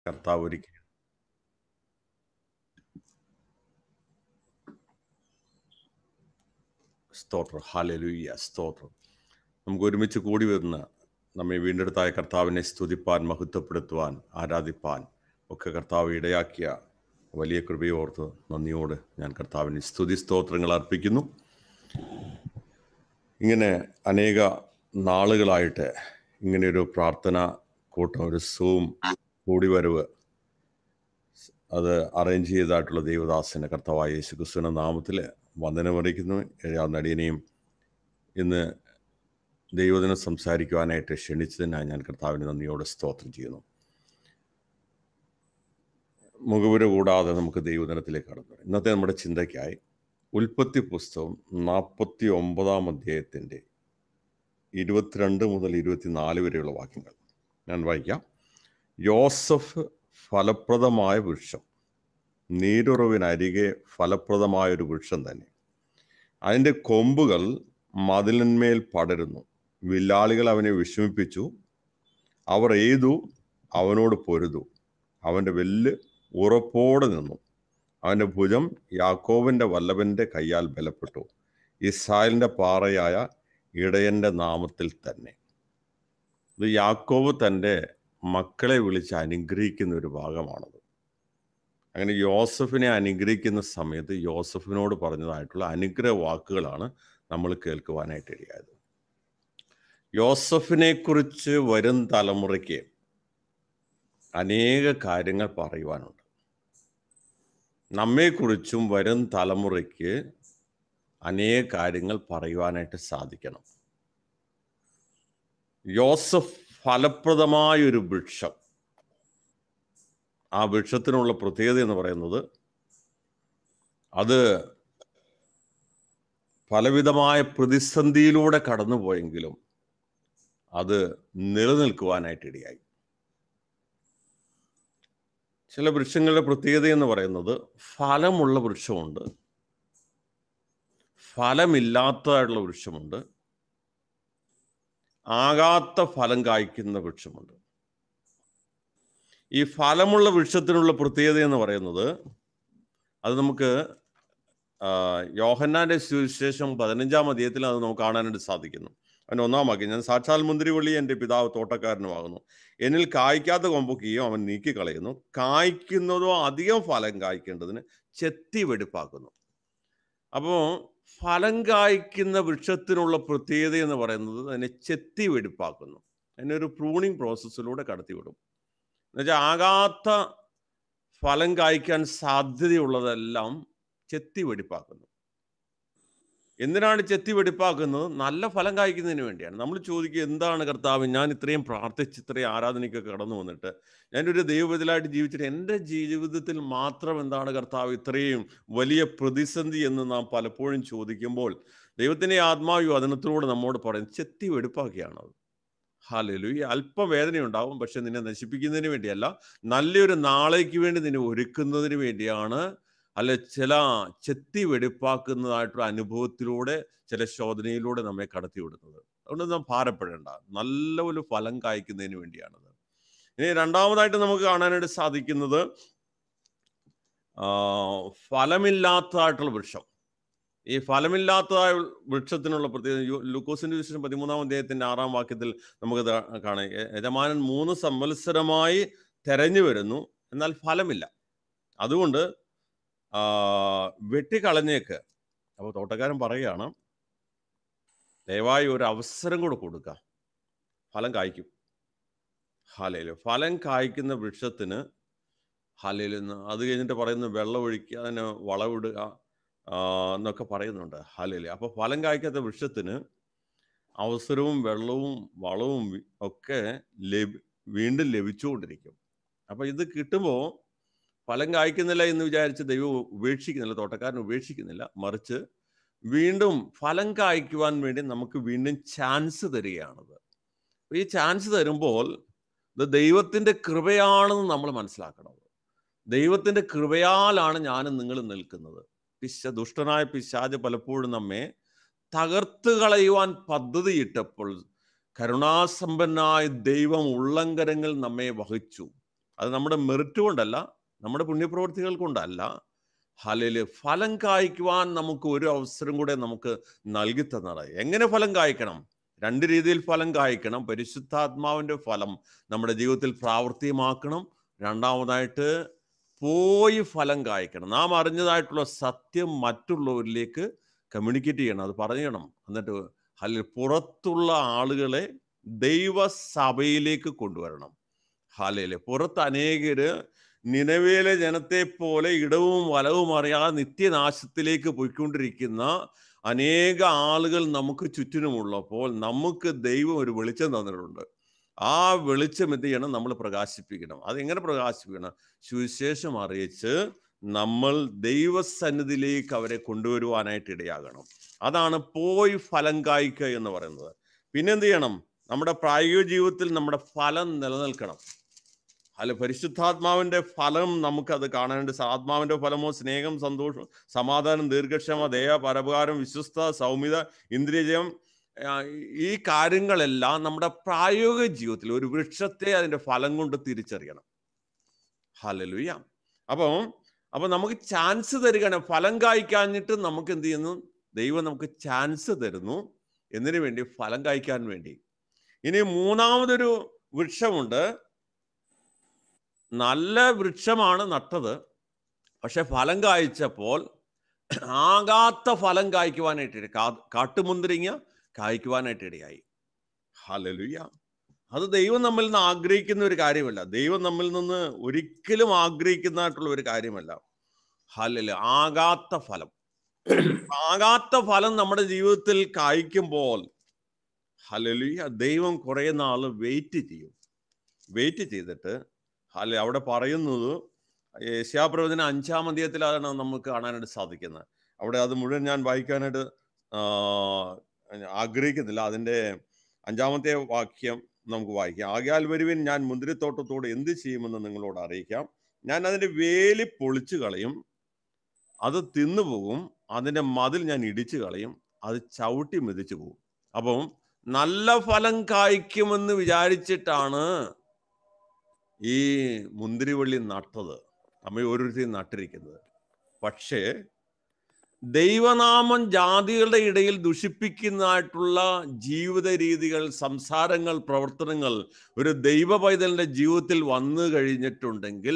കർത്താവ് ഒരുക്കി. സ്തോത്രം. ഹല്ലേലൂയ. സ്തോത്രം. നമുക്ക് ഒരുമിച്ച് കൂടി വരുന്ന നമ്മെ വീണ്ടെടുത്തായ കർത്താവിനെ സ്തുതിപ്പാൻ, മഹത്വപ്പെടുത്തുവാൻ, ആരാധിപ്പാൻ ഒക്കെ കർത്താവ് ഇടയാക്കിയ വലിയ കൃപയോർത്ത് നന്ദിയോട് ഞാൻ കർത്താവിന് സ്തുതി സ്തോത്രങ്ങൾ അർപ്പിക്കുന്നു. ഇങ്ങനെ അനേക നാളുകളായിട്ട് ഇങ്ങനെയൊരു പ്രാർത്ഥന കൂട്ടം, ഒരു സൂം കൂടിവരവ് അത് അറേഞ്ച് ചെയ്തതായിട്ടുള്ള ദൈവദാസന് കർത്താവായ യേശു ക്രിസ്തുവിന്റെ നാമത്തിൽ വന്ദനമറിയിക്കുന്നു. നടിയനെയും ഇന്ന് ദൈവദിനം സംസാരിക്കുവാനായിട്ട് ക്ഷണിച്ചതിനായി ഞാൻ കർത്താവിന് നന്ദിയോടെ സ്തോത്രം ചെയ്യുന്നു. മുഖവുര കൂടാതെ നമുക്ക് ദൈവദിനത്തിലേക്ക് കടന്നു. ഇന്നത്തെ നമ്മുടെ ചിന്തയ്ക്കായി ഉൽപ്പത്തി പുസ്തകം 49 അധ്യായത്തിൻ്റെ 22 മുതൽ 24 വരെയുള്ള വാക്യങ്ങൾ ഞാൻ വായിക്കാം. യോസഫ് ഫലപ്രദമായ വൃക്ഷം, നീരുറവിനരികെ ഫലപ്രദമായൊരു വൃക്ഷം തന്നെ. അതിൻ്റെ കൊമ്പുകൾ മതിലിന്മേൽ പടരുന്നു. വില്ലാളികൾ അവനെ വിഷമിപ്പിച്ചു. അവർ എയ്തു അവനോട് പൊരുതു. അവൻ്റെ വെല്ല് ഉറപ്പോടെ നിന്നു. അവൻ്റെ ഭുജം യാക്കോബിൻ്റെ വല്ലഭൻ്റെ കയ്യാൽ ബലപ്പെട്ടു. ഇസ്രായേലിൻ്റെ പാറയായ ഇടയൻ്റെ നാമത്തിൽ തന്നെ. ഇത് യാക്കോബ് തൻ്റെ മക്കളെ വിളിച്ച് അനുഗ്രഹിക്കുന്ന ഒരു ഭാഗമാണത്. അങ്ങനെ യോസഫിനെ അനുഗ്രഹിക്കുന്ന സമയത്ത് യോസഫിനോട് പറഞ്ഞതായിട്ടുള്ള അനുഗ്രഹ വാക്കുകളാണ് നമ്മൾ കേൾക്കുവാനായിട്ട് ഇടയായത്. യോസഫിനെ കുറിച്ച് വരും തലമുറയ്ക്ക് അനേക കാര്യങ്ങൾ പറയുവാനുണ്ട്. നമ്മെക്കുറിച്ചും വരും തലമുറയ്ക്ക് അനേക കാര്യങ്ങൾ പറയുവാനായിട്ട് സാധിക്കണം. യോസഫ് ഫലപ്രദമായൊരു വൃക്ഷം. ആ വൃക്ഷത്തിനുള്ള പ്രത്യേകത എന്ന് പറയുന്നത് അത് പലവിധമായ പ്രതിസന്ധിയിലൂടെ കടന്നുപോയെങ്കിലും അത് നിലനിൽക്കുവാനായിട്ടിടയായി. ചില വൃക്ഷങ്ങളുടെ പ്രത്യേകത എന്ന് പറയുന്നത് ഫലമുള്ള വൃക്ഷമുണ്ട്, ഫലമില്ലാത്തതായിട്ടുള്ള വൃക്ഷമുണ്ട്, ആകാത്ത ഫലം കായ്ക്കുന്ന വൃക്ഷമുണ്ട്. ഈ ഫലമുള്ള വൃക്ഷത്തിനുള്ള പ്രത്യേകത എന്ന് പറയുന്നത് അത് നമുക്ക് യോഹന്നാന്റെ സുവിശേഷം 15 അധ്യായത്തിൽ അത് നമുക്ക് കാണാനായിട്ട് സാധിക്കുന്നു. അവൻ്റെ 1-ാം വാക്യം, ഞാൻ സാക്ഷാൽ മുന്തിരിവള്ളി, എൻ്റെ പിതാവ് തോട്ടക്കാരനുമാകുന്നു. എന്നിൽ കായ്ക്കാത്ത കൊമ്പൊക്കെയും അവൻ നീക്കിക്കളയുന്നു. കായ്ക്കുന്നതോ അധികം ഫലം കായ്ക്കേണ്ടതിന് ചെത്തി വെടിപ്പാക്കുന്നു. അപ്പോൾ ഫലം കായ്ക്കുന്ന വൃക്ഷത്തിനുള്ള പ്രത്യേകത എന്ന് പറയുന്നത് അതിനെ ചെത്തി വെടിപ്പാക്കുന്നു. അതിനൊരു പ്രൂണിങ് പ്രോസസ്സിലൂടെ കടത്തിവിടും. എന്നുവെച്ചാൽ ആകാത്ത ഫലം കായ്ക്കാൻ സാധ്യതയുള്ളതെല്ലാം ചെത്തി വെടിപ്പാക്കുന്നു. എന്തിനാണ് ചെത്തി വെടിപ്പാക്കുന്നത്? നല്ല ഫലം കായ്ക്കുന്നതിന് വേണ്ടിയാണ്. നമ്മൾ ചോദിക്കുക, എന്താണ് കർത്താവ്, ഞാൻ ഇത്രയും പ്രാർത്ഥിച്ച് ഇത്രയും ആരാധനയ്ക്കൊക്കെ കടന്നു വന്നിട്ട് ഞാനൊരു ദൈവത്തിലായിട്ട് ജീവിച്ചിട്ട് എൻ്റെ ജീവിതത്തിൽ മാത്രം എന്താണ് കർത്താവ് ഇത്രയും വലിയ പ്രതിസന്ധി എന്ന് നാം പലപ്പോഴും ചോദിക്കുമ്പോൾ ദൈവത്തിൻ്റെ ആത്മാവ് വചനത്തിലൂടെ നമ്മോട് പറയും, ചെത്തി വെടിപ്പാക്കിയാണത്. ഹല്ലേലൂയ. അല്പം വേദനയുണ്ടാവും, പക്ഷെ നിന്നെ നശിപ്പിക്കുന്നതിന് വേണ്ടിയല്ല, നല്ലൊരു നാളേക്ക് വേണ്ടി നിന്നെ ഒരുക്കുന്നതിന് വേണ്ടിയാണ്. അല്ല, ചില ചെത്തി വെടിപ്പാക്കുന്നതായിട്ടുള്ള അനുഭവത്തിലൂടെ, ചില ശോധനയിലൂടെ നമ്മെ കടത്തിവിടുന്നത്. അതുകൊണ്ട് നാം ഭാരപ്പെടേണ്ട, നല്ല ഒരു ഫലം കായ്ക്കുന്നതിന് വേണ്ടിയാണത്. ഇനി രണ്ടാമതായിട്ട് നമുക്ക് കാണാനായിട്ട് സാധിക്കുന്നത് ഫലമില്ലാത്തതായിട്ടുള്ള വൃക്ഷം. ഈ ഫലമില്ലാത്തതായ വൃക്ഷത്തിനുള്ള പ്രത്യേകത ലൂക്കോസിന്റെ വിശേഷം 13-ാം അധ്യായത്തിന്റെ 6-ാം വാക്യത്തിൽ നമുക്ക് കാണാം. യജമാനൻ 3 സംവത്സരമായി തെരഞ്ഞു വരുന്നു, എന്നാൽ ഫലമില്ല. അതുകൊണ്ട് വെട്ടിക്കളഞ്ഞേക്ക്. അപ്പോൾ തോട്ടക്കാരൻ പറയുകയാണ്, ദയവായി ഒരു അവസരം കൂടെ കൊടുക്കുക, ഫലം കായ്ക്കും. ഹല്ലേലൂയ. ഫലം കായ്ക്കുന്ന വൃക്ഷത്തിന് ഹല്ലേലൂയ. അത് കഴിഞ്ഞിട്ട് പറയുന്നു, വെള്ളം ഒഴിക്കുക, അതിന് വളവിടുക എന്നൊക്കെ പറയുന്നുണ്ട്. ഹല്ലേലൂയ. അപ്പോൾ ഫലം കായ്ക്കാത്ത വൃക്ഷത്തിന് അവസരവും വെള്ളവും വളവും ഒക്കെ വീണ്ടും ലഭിച്ചുകൊണ്ടിരിക്കും. അപ്പോൾ ഇത് കിട്ടുമ്പോൾ ഫലം കായ്ക്കുന്നില്ല എന്ന് വിചാരിച്ച് ദൈവം ഉപേക്ഷിക്കുന്നില്ല, തോട്ടക്കാരൻ ഉപേക്ഷിക്കുന്നില്ല. മറിച്ച് വീണ്ടും ഫലം കായ്ക്കുവാൻ വേണ്ടി നമുക്ക് വീണ്ടും ചാൻസ് തരികയാണത്. ഈ ചാൻസ് തരുമ്പോൾ ഇത് ദൈവത്തിൻ്റെ കൃപയാണെന്ന് നമ്മൾ മനസ്സിലാക്കണം. ദൈവത്തിൻ്റെ കൃപയാലാണ് ഞാനും നിങ്ങളും നിൽക്കുന്നത്. ദുഷ്ടനായ പിശാച് പലപ്പോഴും നമ്മെ തകർത്ത് കളയുവാൻ പദ്ധതിയിട്ടപ്പോൾ കരുണാസമ്പന്നായ ദൈവം ഉള്ളങ്കരങ്ങൾ നമ്മെ വഹിച്ചു. അത് നമ്മുടെ മെറിറ്റ് കൊണ്ടല്ല, നമ്മുടെ പുണ്യപ്രവൃത്തികൾ കൊണ്ടല്ല. ഹല്ലേലൂയ. ഫലം കായ്ക്കുവാൻ നമുക്ക് ഒരു അവസരം കൂടെ നമുക്ക് നൽകി തന്നതാണ്. എങ്ങനെ ഫലം കായ്ക്കണം? 2 രീതിയിൽ ഫലം കായ്ക്കണം. പരിശുദ്ധാത്മാവിൻ്റെ ഫലം നമ്മുടെ ജീവിതത്തിൽ പ്രാവർത്തികമാക്കണം. രണ്ടാമതായിട്ട് പോയി ഫലം കായ്ക്കണം. നാം അറിഞ്ഞതായിട്ടുള്ള സത്യം മറ്റുള്ളവരിലേക്ക് കമ്മ്യൂണിക്കേറ്റ് ചെയ്യണം, അത് പറയണം. എന്നിട്ട് പുറത്തുള്ള ആളുകളെ ദൈവസഭയിലേക്ക് കൊണ്ടുവരണം. ഹല്ലേലൂയ. പുറത്ത് അനേകര് നിനവേലെ ജനത്തെ പോലെ ഇടവും വലവും അറിയാതെ നിത്യനാശത്തിലേക്ക് പോയിക്കൊണ്ടിരിക്കുന്ന അനേക ആളുകൾ നമുക്ക് ചുറ്റിനുമുള്ളപ്പോൾ നമുക്ക് ദൈവം ഒരു വെളിച്ചം തന്നിട്ടുണ്ട്. ആ വെളിച്ചം എന്ത് ചെയ്യണം? നമ്മൾ പ്രകാശിപ്പിക്കണം. അതെങ്ങനെ പ്രകാശിപ്പിക്കണം? സുവിശേഷം അറിയിച്ച് നമ്മൾ ദൈവസന്നിധിയിലേക്ക് അവരെ കൊണ്ടുവരുവാനായിട്ട് ഇടയാകണം. അതാണ് പോയി ഫലം കായ്ക്കുക എന്ന് പറയുന്നത്. പിന്നെന്ത് ചെയ്യണം? നമ്മുടെ പ്രായോഗിക ജീവിതത്തിൽ നമ്മുടെ ഫലം നിലനിൽക്കണം. പരിശുദ്ധാത്മാവിൻ്റെ ഫലം നമുക്കത് കാണാനുണ്ട്. ആത്മാവിൻ്റെ ഫലമോ സ്നേഹം, സന്തോഷം, സമാധാനം, ദീർഘക്ഷമ, ദയ, പരോപകാരം, വിശ്വസ്ത, സൗമ്യത, ഇന്ദ്രിയജയം, ഈ കാര്യങ്ങളെല്ലാം നമ്മുടെ പ്രായോഗിക ജീവിതത്തിൽ ഒരു വൃക്ഷത്തെ അതിൻ്റെ ഫലം കൊണ്ട് തിരിച്ചറിയണം. ഹല്ലേലൂയ. അപ്പം നമുക്ക് ചാൻസ് തരികയാണ്. ഫലം കായ്ക്കാഞ്ഞിട്ട് നമുക്ക് എന്ത് ചെയ്യുന്നു? ദൈവം നമുക്ക് ചാൻസ് തരുന്നു. എന്തിനു വേണ്ടി? ഫലം കായ്ക്കാൻ വേണ്ടി. ഇനി മൂന്നാമതൊരു വൃക്ഷമുണ്ട്. നല്ല വൃക്ഷമാണ് നട്ടത്, പക്ഷെ ഫലം കായ്ച്ചപ്പോൾ ആകാത്ത ഫലം കായ്ക്കുവാനായിട്ട് കാട്ടുമുന്തിരിങ്ങ കായ്ക്കുവാനായിട്ട് ഇടയായി. ഹല്ലേലൂയ. അത് ദൈവം നമ്മിൽ നിന്ന് ആഗ്രഹിക്കുന്ന ഒരു കാര്യമല്ല. ദൈവം നമ്മിൽ നിന്ന് ഒരിക്കലും ആഗ്രഹിക്കുന്നതായിട്ടുള്ള ഒരു കാര്യമല്ല. ഹല്ലേലൂയ. ആകാത്ത ഫലം നമ്മുടെ ജീവിതത്തിൽ കായ്ക്കുമ്പോൾ ഹല്ലേലൂയ ദൈവം കുറെ നാൾ വെയിറ്റ് ചെയ്തിട്ട് അവിടെ പറയുന്നത് യെശയ്യാപ്രവചനം 5-ാം അധ്യായത്തിലാണ് നമുക്ക് കാണാനായിട്ട് സാധിക്കുന്നത്. അവിടെ അത് മുഴുവൻ ഞാൻ വായിക്കാനായിട്ട് ആഗ്രഹിക്കുന്നില്ല. അതിൻ്റെ 5-ാമത്തെ വാക്യം നമുക്ക് വായിക്കാം. ആകയാൽ വരുവിൻ, ഞാൻ മുന്തിരിത്തോട്ടത്തോട് എന്ത് ചെയ്യുമെന്ന് നിങ്ങളോട് അറിയിക്കാം. ഞാൻ അതിൻ്റെ വേലി പൊളിച്ചു കളയും, അത് തിന്നുപോകും. അതിൻ്റെ മതിൽ ഞാൻ ഇടിച്ചു കളയും, അത് ചവിട്ടി മെതിച്ചു പോകും. അപ്പം നല്ല ഫലം കായ്ക്കുമെന്ന് വിചാരിച്ചിട്ടാണ് ഈ മുന്തിരിവള്ളി നട്ടത്, നമ്മെ ഓരോരുത്തരും നട്ടിരിക്കുന്നത്. പക്ഷേ ദൈവനാമം ജാതികളുടെ ഇടയിൽ ദുഷിപ്പിക്കുന്നതായിട്ടുള്ള ജീവിത രീതികൾ, സംസാരങ്ങൾ, പ്രവർത്തനങ്ങൾ ഒരു ദൈവ പൈതലിന്റെ ജീവിതത്തിൽ വന്നു കഴിഞ്ഞിട്ടുണ്ടെങ്കിൽ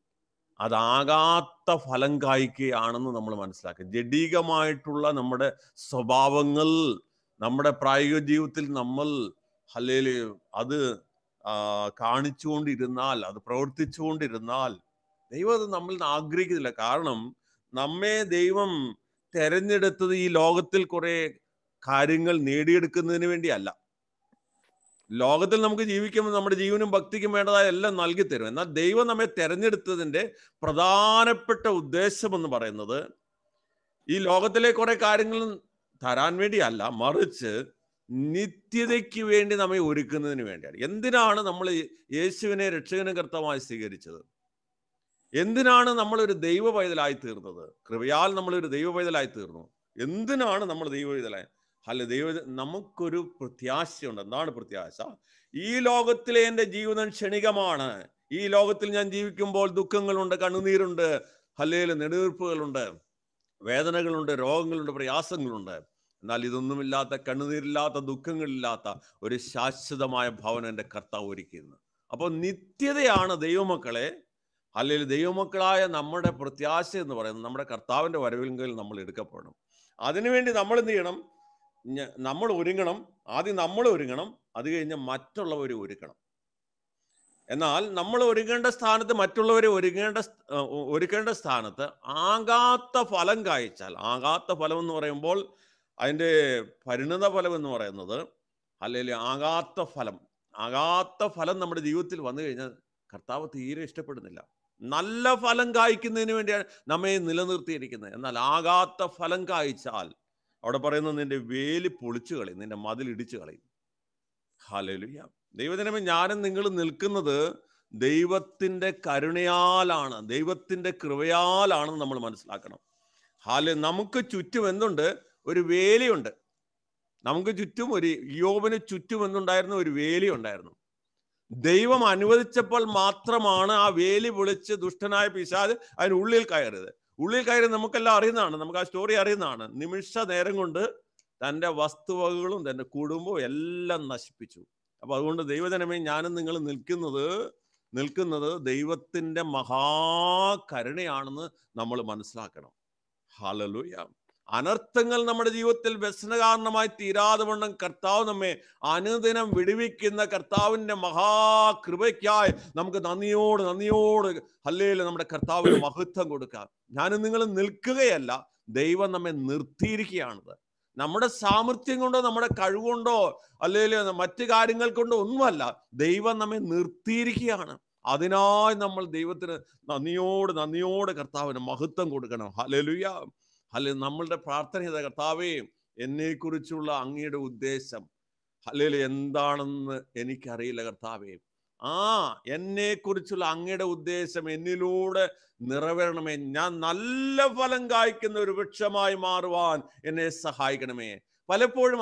അതാകാത്ത ഫലം കായ്ക്കുകയാണെന്ന് നമ്മൾ മനസ്സിലാക്കുക. ജഡികമായിട്ടുള്ള നമ്മുടെ സ്വഭാവങ്ങൾ നമ്മുടെ പ്രായോഗിക ജീവിതത്തിൽ നമ്മൾ ഹല്ലേലൂയ അത് കാണിച്ചുകൊണ്ടിരുന്നാൽ, അത് പ്രവർത്തിച്ചുകൊണ്ടിരുന്നാൽ ദൈവം അത് നമ്മളിൽ നിന്ന് ആഗ്രഹിക്കുന്നില്ല. കാരണം നമ്മെ ദൈവം തെരഞ്ഞെടുത്തത് ഈ ലോകത്തിൽ കുറെ കാര്യങ്ങൾ നേടിയെടുക്കുന്നതിന് വേണ്ടിയല്ല. ലോകത്തിൽ നമുക്ക് ജീവിക്കുമ്പോൾ നമ്മുടെ ജീവനും ഭക്തിക്കും വേണ്ടതായ എല്ലാം നൽകി തരും. എന്നാൽ ദൈവം നമ്മെ തെരഞ്ഞെടുത്തതിൻ്റെ പ്രധാനപ്പെട്ട ഉദ്ദേശം എന്ന് പറയുന്നത് ഈ ലോകത്തിലെ കുറെ കാര്യങ്ങൾ തരാൻ വേണ്ടിയല്ല, മറിച്ച് നിത്യതയ്ക്ക് വേണ്ടി നമ്മെ ഒരുക്കുന്നതിന് വേണ്ടിയാണ്. എന്തിനാണ് നമ്മൾ യേശുവിനെ രക്ഷകനും കർത്താവായി സ്വീകരിച്ചത്? എന്തിനാണ് നമ്മളൊരു ദൈവ പൈതലായി തീർന്നത്? കൃപയാൽ നമ്മളൊരു ദൈവ പൈതലായി തീർന്നു. എന്തിനാണ് നമ്മൾ ദൈവ പൈതലായി? നമുക്കൊരു പ്രത്യാശയുണ്ട്. എന്താണ് പ്രത്യാശ? ഈ ലോകത്തിലെ എൻ്റെ ജീവിതം ക്ഷണികമാണ്. ഈ ലോകത്തിൽ ഞാൻ ജീവിക്കുമ്പോൾ ദുഃഖങ്ങളുണ്ട്, കണ്ണുനീരുണ്ട്, ഹല്ലേലൂയ നെടുവീർപ്പുകളുണ്ട്, വേദനകളുണ്ട്, രോഗങ്ങളുണ്ട്, പ്രയാസങ്ങളുണ്ട്. എന്നാൽ ഇതൊന്നുമില്ലാത്ത, കണ്ണുനീരില്ലാത്ത, ദുഃഖങ്ങളില്ലാത്ത ഒരു ശാശ്വതമായ ഭവനം എൻ്റെ കർത്താവ് ഒരുക്കിയിരുന്നു. അപ്പോൾ നിത്യതയാണ് ദൈവമക്കളെ, അല്ലെങ്കിൽ ദൈവമക്കളായ നമ്മുടെ പ്രത്യാശ എന്ന് പറയുന്നത് നമ്മുടെ കർത്താവിൻ്റെ വരവിൽ നമ്മൾ എടുക്കപ്പെടണം. അതിനുവേണ്ടി നമ്മൾ എന്ത് ചെയ്യണം? നമ്മൾ ഒരുങ്ങണം. ആദ്യം നമ്മൾ ഒരുങ്ങണം, അത് കഴിഞ്ഞ് മറ്റുള്ളവരെ ഒരുക്കണം. എന്നാൽ നമ്മൾ ഒരുങ്ങേണ്ട സ്ഥാനത്ത് മറ്റുള്ളവരെ ഒരുക്കേണ്ട സ്ഥാനത്ത് ആകാത്ത ഫലം കായ്ച്ചാൽ, ആകാത്ത ഫലം എന്ന് പറയുമ്പോൾ അതിൻ്റെ പരിണിത ഫലം എന്ന് പറയുന്നത് അല്ലെങ്കിൽ ആകാത്ത ഫലം നമ്മുടെ ജീവിതത്തിൽ വന്നു കഴിഞ്ഞാൽ കർത്താവ് തീരെ ഇഷ്ടപ്പെടുന്നില്ല. നല്ല ഫലം കായ്ക്കുന്നതിന് വേണ്ടിയാണ് നമ്മെ നിലനിർത്തിയിരിക്കുന്നത്. എന്നാൽ ആകാത്ത ഫലം കായ്ച്ചാൽ അവിടെ പറയുന്നത് നിന്റെ വേലി പൊളിച്ചു കളയും, നിന്റെ മതിൽ ഇടിച്ചു കളയും. ഹല്ലേലൂയ. ദൈവജനമേ, ഞാനും നിങ്ങൾ നിൽക്കുന്നത് ദൈവത്തിൻ്റെ കരുണയാലാണ്, ദൈവത്തിൻ്റെ കൃപയാലാണെന്ന് നമ്മൾ മനസ്സിലാക്കണം. നമുക്ക് ചുറ്റും എന്തുണ്ട്? ഒരു വേലിയുണ്ട്. നമുക്ക് ചുറ്റും യോബിന് ചുറ്റും എന്തുണ്ടായിരുന്നു? ഒരു വേലി ഉണ്ടായിരുന്നു. ദൈവം അനുവദിച്ചപ്പോൾ മാത്രമാണ് ആ വേലി പൊളിച്ച് ദുഷ്ടനായ പിശാച് അതിന് ഉള്ളിൽ കയറിയത്. ഉള്ളിൽ കയറി നമുക്കെല്ലാം അറിയുന്നതാണ്, നമുക്ക് ആ സ്റ്റോറി അറിയുന്നതാണ്. നിമിഷ നേരം കൊണ്ട് തൻ്റെ വസ്തുവകകളും തൻ്റെ കുടുംബവും എല്ലാം നശിപ്പിച്ചു. അപ്പൊ അതുകൊണ്ട് ദൈവജനമേ, ഞാനും നിങ്ങൾ നിൽക്കുന്നത് ദൈവത്തിൻ്റെ മഹാകരുണയാണെന്ന് നമ്മൾ മനസ്സിലാക്കണം. ഹല്ലേലൂയ. അനർത്ഥങ്ങൾ നമ്മുടെ ജീവിതത്തിൽ വ്യസനകാരണമായി തീരാതെ വണ്ണം കർത്താവ് നമ്മെ അനുദിനം വിടുവിക്കുന്ന കർത്താവിൻ്റെ മഹാകൃപയ്ക്കായി നമുക്ക് നന്ദിയോട് ഹല്ലേലൂയ നമ്മുടെ കർത്താവിന് മഹത്വം കൊടുക്കാം. ഞാനും നിങ്ങൾ നിൽക്കുകയല്ല, ദൈവം നമ്മെ നിർത്തിയിരിക്കുകയാണത്. നമ്മുടെ സാമർഥ്യം കൊണ്ടോ നമ്മുടെ കഴിവുകൊണ്ടോ അല്ലെങ്കിൽ മറ്റു കാര്യങ്ങൾ കൊണ്ടോ ഒന്നുമല്ല, ദൈവം നമ്മെ നിർത്തിയിരിക്കുകയാണ്. അതിനായി നമ്മൾ ദൈവത്തിന് നന്ദിയോട് കർത്താവിന് മഹത്വം കൊടുക്കണം. ഹല്ലേലൂയ. നമ്മളുടെ പ്രാർത്ഥന കർത്താവേ, എന്നെക്കുറിച്ചുള്ള അങ്ങയുടെ ഉദ്ദേശം എന്താണെന്ന് എനിക്കറിയില്ല കർത്താവേ. എന്നെക്കുറിച്ചുള്ള അങ്ങയുടെ ഉദ്ദേശം എന്നിലൂടെ നിറവേറണമേ. ഞാൻ നല്ല ഫലം കായ്ക്കുന്ന ഒരു വൃക്ഷമായി മാറുവാൻ എന്നെ സഹായിക്കണമേ. പലപ്പോഴും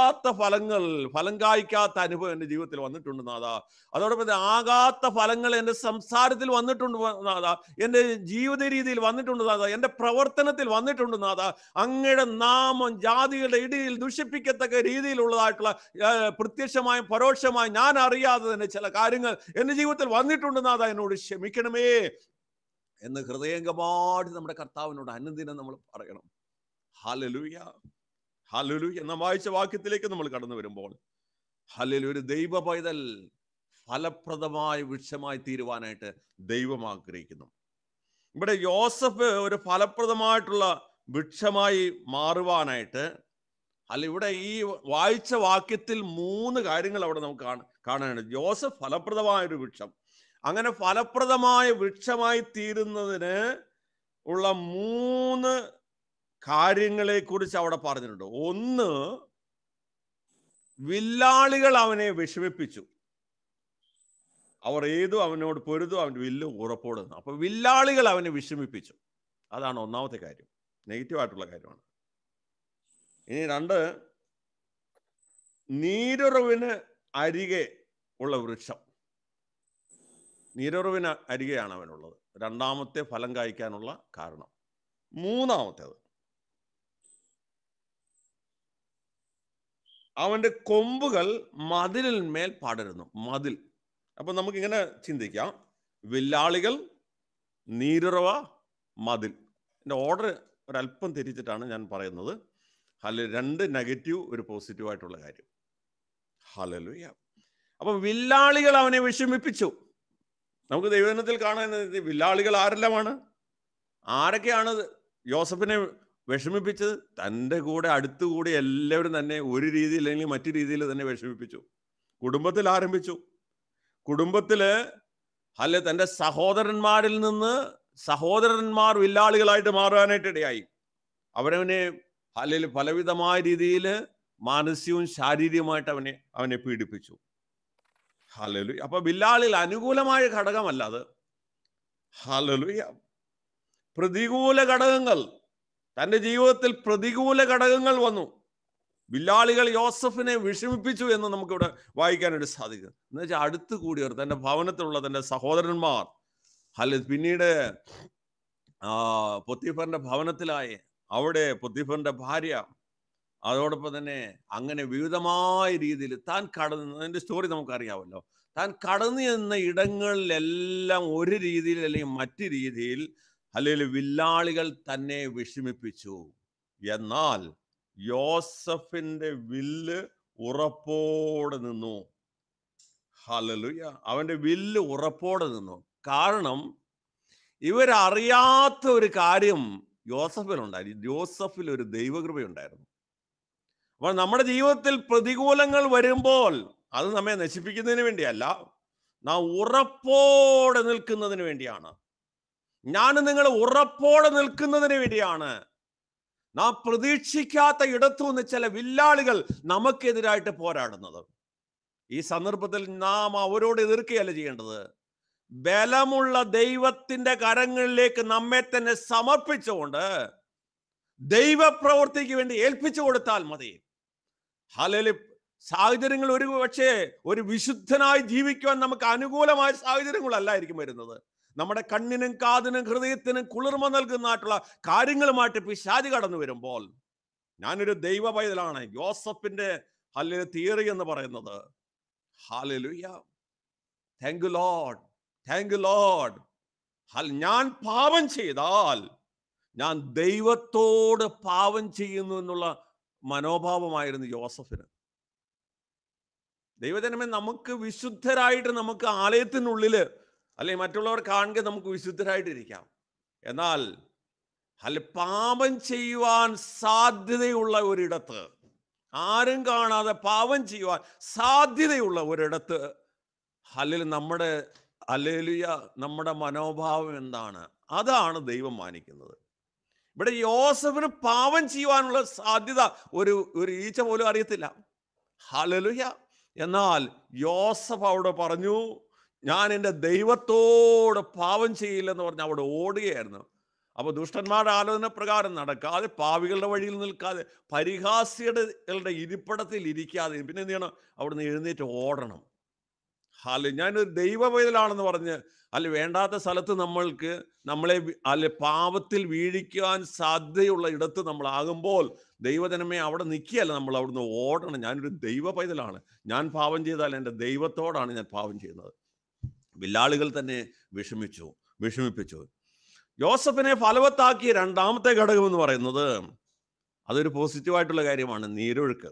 ഫലം കായ്ക്കാത്ത അനുഭവം എൻ്റെ ജീവിതത്തിൽ വന്നിട്ടുണ്ട് നാഥാ. അതോടൊപ്പം ആകാത്ത ഫലങ്ങൾ എൻ്റെ സംസാരത്തിൽ വന്നിട്ടുണ്ട് നാഥാ, എൻ്റെ ജീവിത രീതിയിൽ വന്നിട്ടുണ്ട് നാഥാ, എൻ്റെ പ്രവർത്തനത്തിൽ വന്നിട്ടുണ്ട് നാഥാ. അങ്ങയുടെ നാമം ജാതികളുടെ ഇടയിൽ ദുഷിപ്പിക്കത്തക്ക രീതിയിലുള്ളതായിട്ടുള്ള പ്രത്യക്ഷമായും പരോക്ഷമായും ഞാൻ അറിയാതെ തന്നെ ചില കാര്യങ്ങൾ എൻ്റെ ജീവിതത്തിൽ വന്നിട്ടുണ്ട് നാഥാ, എന്നോട് ക്ഷമിക്കണമേ എന്ന് ഹൃദയംഗമായിട്ട് നമ്മുടെ കർത്താവിനോട് അനുദിനം നമ്മൾ പറയണം. ഹല്ലേലൂയ. ഹല്ലേലൂയ. നാം വായിച്ച വാക്യത്തിലേക്ക് നമ്മൾ കടന്നു വരുമ്പോൾ, ഹല്ലേലൂയ, ഒരു ദൈവ പൈതൽ ഫലപ്രദമായ വൃക്ഷമായി തീരുവാനായിട്ട് ദൈവം ആഗ്രഹിക്കുന്നു. ഇവിടെ യോസഫ് ഒരു ഫലപ്രദമായിട്ടുള്ള വൃക്ഷമായി മാറുവാനായിട്ട് ഇവിടെ ഈ വായിച്ച വാക്യത്തിൽ 3 കാര്യങ്ങൾ അവിടെ നമുക്ക് കാണാനുണ്ട്. യോസഫ് ഫലപ്രദമായ ഒരു വൃക്ഷം. അങ്ങനെ ഫലപ്രദമായ വൃക്ഷമായി തീരുന്നതിന് ഉള്ള 3 കാര്യങ്ങളെ കുറിച്ച് അവിടെ പറഞ്ഞിട്ടുണ്ട്. ഒന്ന്, വില്ലാളികൾ അവനെ വിഷമിപ്പിച്ചു. അവർ അവനോട് പൊരുതു, അവൻ്റെ വില്ല് ഉറപ്പോടുന്നു. അപ്പൊ വില്ലാളികൾ അവനെ വിഷമിപ്പിച്ചു. അതാണ് ഒന്നാമത്തെ കാര്യം, നെഗറ്റീവായിട്ടുള്ള കാര്യമാണ്. ഇനി 2, നീരുറവിന് അരികെ ഉള്ള വൃക്ഷം. നീരുറവിന് അരികെയാണ് അവനുള്ളത്. 2ാമത്തെ ഫലം കായ്ക്കാനുള്ള കാരണം. 3ാമത്തേത്, അവൻ്റെ കൊമ്പുകൾ മതിലിന്മേൽ പടരുന്നു. മതിൽ. അപ്പൊ നമുക്കിങ്ങനെ ചിന്തിക്കാം, വില്ലാളികൾ, നീരുറവ, മതിൽ. എൻ്റെ ഓർഡർ ഒരല്പം തിരിച്ചിട്ടാണ് ഞാൻ പറയുന്നത്. 2 നെഗറ്റീവ്, ഒരു പോസിറ്റീവായിട്ടുള്ള കാര്യം. ഹല്ലേലൂയ. അപ്പൊ വില്ലാളികൾ അവനെ വിഷമിപ്പിച്ചു. നമുക്ക് ദൈവജനത്തിൽ കാണാൻ വില്ലാളികൾ ആരെല്ലാമാണ്? ആരൊക്കെയാണ് യോസഫിനെ വിഷമിപ്പിച്ചത്? തൻ്റെ കൂടെ അടുത്തുകൂടി എല്ലാവരും തന്നെ ഒരു രീതിയിൽ അല്ലെങ്കിൽ മറ്റു രീതിയിൽ തന്നെ വിഷമിപ്പിച്ചു. കുടുംബത്തിൽ ആരംഭിച്ചു. കുടുംബത്തില് തൻ്റെ സഹോദരന്മാരിൽ നിന്ന് സഹോദരന്മാർ വില്ലാളികളായിട്ട് മാറാനായിട്ട് ഇടയായി. അവരവനെ പലവിധമായ രീതിയിൽ മാനസികവും ശാരീരികമായിട്ട് അവനെ പീഡിപ്പിച്ചു. ഹല്ലേലൂയ. അപ്പൊ വില്ലാളിൽ അനുകൂലമായ ഘടകമല്ല അത്. ഹല്ലേലൂയ. പ്രതികൂല ഘടകങ്ങൾ, തൻ്റെ ജീവിതത്തിൽ പ്രതികൂല ഘടകങ്ങൾ വന്നു. വില്ലാളികൾ യോസഫിനെ വിഷമിപ്പിച്ചു എന്ന് നമുക്കിവിടെ വായിക്കാനായിട്ട് സാധിക്കും. എന്ന് വെച്ചാൽ അടുത്ത് കൂടിയവർ, തൻ്റെ ഭവനത്തിലുള്ള തൻ്റെ സഹോദരന്മാർ, പിന്നീട് പൊത്തിഫറിന്റെ ഭവനത്തിലായി അവിടെ പൊത്തിഫറിന്റെ ഭാര്യ, അതോടൊപ്പം തന്നെ അങ്ങനെ വിവിധമായ രീതിയിൽ താൻ അതിൻ്റെ സ്റ്റോറി നമുക്കറിയാമല്ലോ. താൻ കടന്നു ചെന്ന ഇടങ്ങളിലെല്ലാം ഒരു രീതിയിൽ അല്ലെങ്കിൽ മറ്റു രീതിയിൽ വില്ലാളികൾ തന്നെ വിഷമിപ്പിച്ചു. എന്നാൽ യോസഫിന്റെ വില്ല് ഉറപ്പോടെ നിന്നു. ഹല്ലേലൂയ. അവന്റെ വില്ല് ഉറപ്പോടെ നിന്നു. കാരണം ഇവരറിയാത്ത ഒരു കാര്യം യോസഫിലുണ്ടായിരുന്നു. യോസഫിൽ ഒരു ദൈവകൃപയുണ്ടായിരുന്നു. അപ്പോൾ നമ്മുടെ ജീവിതത്തിൽ പ്രതികൂലങ്ങൾ വരുമ്പോൾ അത് നമ്മെ നശിപ്പിക്കുന്നതിന് വേണ്ടിയല്ല, നാം ഉറപ്പോടെ നിൽക്കുന്നതിന് വേണ്ടിയാണ്. നിങ്ങൾ ഉറപ്പോടെ നിൽക്കുന്നതിന് വേണ്ടിയാണ്. നാം പ്രതീക്ഷിക്കാത്ത ഇടത്തുനിന്ന് ചില വില്ലാളികൾ നമുക്കെതിരായിട്ട് പോരാടുന്നത്. ഈ സന്ദർഭത്തിൽ നാം അവരോട് എതിർക്കുകയല്ല ചെയ്യേണ്ടത്. ബലമുള്ള ദൈവത്തിന്റെ കരങ്ങളിലേക്ക് നമ്മെ തന്നെ സമർപ്പിച്ചുകൊണ്ട് ദൈവപ്രവൃത്തിക്ക് വേണ്ടി ഏൽപ്പിച്ചു കൊടുത്താൽ മതി. സാഹചര്യങ്ങൾ ഒരു പക്ഷേ ഒരു വിശുദ്ധനായി ജീവിക്കുവാൻ നമുക്ക് അനുകൂലമായ സാഹചര്യങ്ങളല്ലായിരിക്കും വരുന്നത്. നമ്മുടെ കണ്ണിനും കാതിനും ഹൃദയത്തിനും കുളിർമ നൽകുന്നതായിട്ടുള്ള കാര്യങ്ങളുമായിട്ട് പിശാച് കടന്നു വരുമ്പോൾ, ഞാനൊരു ദൈവ പൈതലാണ്, യോസഫിന്റെ തിയറി എന്ന് പറയുന്നത്. Hallelujah, thank you Lord, thank you Lord. ഞാൻ പാപം ചെയ്താൽ ഞാൻ ദൈവത്തോട് പാപം ചെയ്യുന്നു എന്നുള്ള മനോഭാവമായിരുന്നു യോസഫിന്. ദൈവജനമേ, നമുക്ക് വിശുദ്ധരായിട്ട് നമുക്ക് ആലയത്തിനുള്ളിൽ അല്ലെങ്കിൽ മറ്റുള്ളവർ കാണുക നമുക്ക് വിശുദ്ധരായിട്ടിരിക്കാം. എന്നാൽ പാപം ചെയ്യുവാൻ സാധ്യതയുള്ള ഒരിടത്ത്, ആരും കാണാതെ പാപം ചെയ്യുവാൻ സാധ്യതയുള്ള ഒരിടത്ത് നമ്മുടെ മനോഭാവം എന്താണ്? അതാണ് ദൈവം മാനിക്കുന്നത്. ഇവിടെ യോസഫിന് പാപം ചെയ്യുവാനുള്ള സാധ്യത ഒരു ഈച്ച പോലും അറിയത്തില്ല. ഹല്ലേലൂയ. എന്നാൽ യോസഫ് അവിടെ പറഞ്ഞു, ഞാൻ എൻ്റെ ദൈവത്തോട് പാപം ചെയ്യില്ലെന്ന് പറഞ്ഞ് അവിടെ ഓടുകയായിരുന്നു. അപ്പോൾ ദുഷ്ടന്മാരുടെ ആലോചന പ്രകാരം നടക്കാതെ, പാവികളുടെ വഴിയിൽ നിൽക്കാതെ, പരിഹാസികളുടെ ഇരിപ്പിടത്തിൽ ഇരിക്കാതെ പിന്നെ എന്ത് ചെയ്യണം? അവിടുന്ന് എഴുന്നേറ്റ് ഓടണം. ഞാനൊരു ദൈവ പൈതലാണെന്ന് പറഞ്ഞ് വേണ്ടാത്ത സ്ഥലത്ത് നമ്മളെ പാപത്തിൽ വീഴിക്കാൻ സാധ്യതയുള്ള ഇടത്ത് നമ്മളാകുമ്പോൾ ദൈവജനമേ അവിടെ നിൽക്കുകയല്ല, നമ്മൾ അവിടുന്ന് ഓടണം. ഞാനൊരു ദൈവ പൈതലാണ്, ഞാൻ പാപം ചെയ്താൽ എൻ്റെ ദൈവത്തോടാണ് ഞാൻ പാപം ചെയ്യുന്നത്. വില്ലാളികൾ തന്നെ വിഷമിപ്പിച്ചു. യോസഫിനെ ഫലവത്താക്കിയ രണ്ടാമത്തെ ഘടകം എന്ന് പറയുന്നത് അതൊരു പോസിറ്റീവായിട്ടുള്ള കാര്യമാണ്, നീരൊഴുക്ക്.